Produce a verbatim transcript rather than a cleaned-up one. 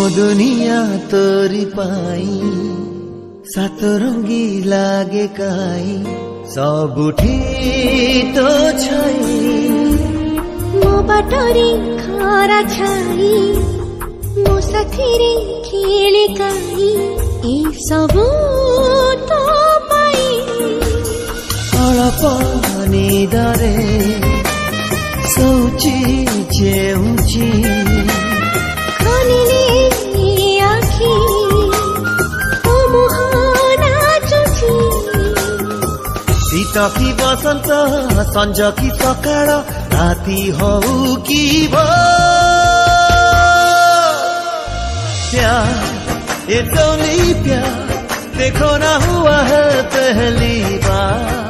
दुनिया तोरी पाई सात रंगी लागे काई सबुठी तो छाई मो बाटरी खरा छाई मो साथी रे खेले काई ए सबु तो पाई अळप निदरे सोची जेउची खनिले आखी ओ मोहना चुची शीत कि बसंत संज कि सकाळ राति हौ कि प्यार इट्स ओनली प्यार देखो ना हुआ है पहली बार